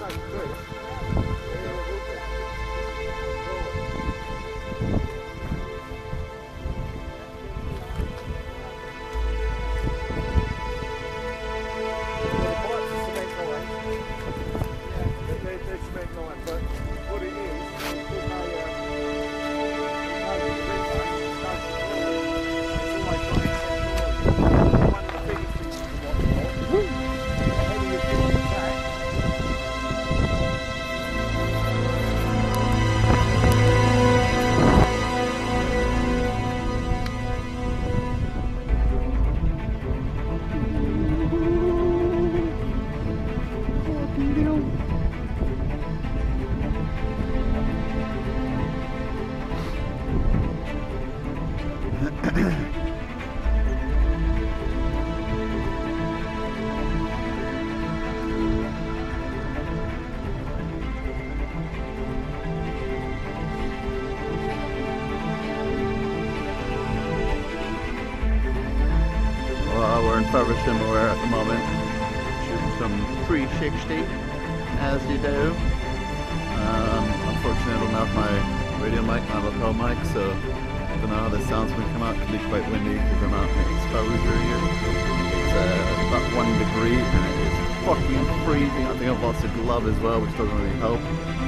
Faversham we're at the moment, shooting some 360 as you do. Unfortunately I don't have my radio mic, my lapel mic, so I don't know how the sound's going to come out. It can be quite windy because I'm out in exposure here. It's about 1 degree and it is fucking freezing. I think I've lost a glove as well, which doesn't really help.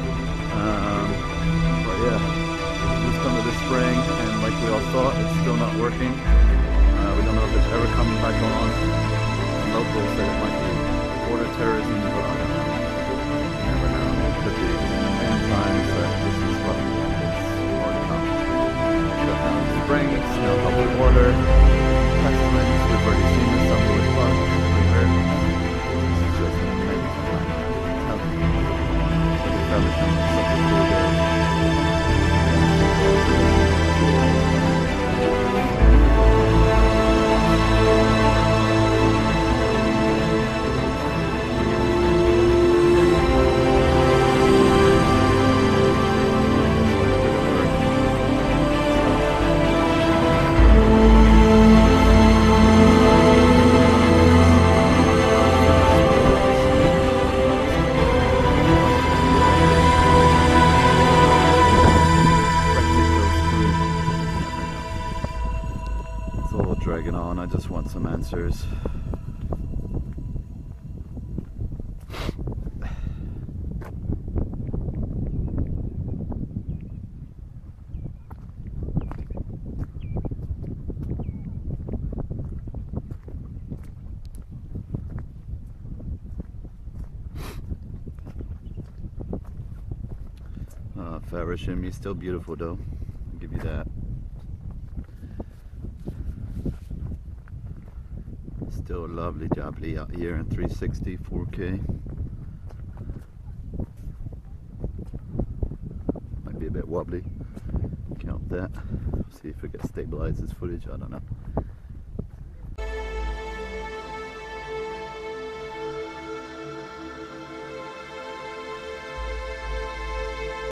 But yeah, just come to the spring and like we all thought, it's still not working. We don't know if it's ever coming back on. And locals say it might be border terrorism, but I don't know. You never know. It could be many times that this is what it's more to come. Shut down in spring, snow, covered water, pestilence. We've already seen this summer with bugs everywhere. It's just amazing. Such a cool day. Dragging on, I just want some answers. Faversham, you're still beautiful though, I'll give you that. Still lovely jubbly out here in 360 4K. Might be a bit wobbly. Count that. See if it gets stabilized as footage. I don't know.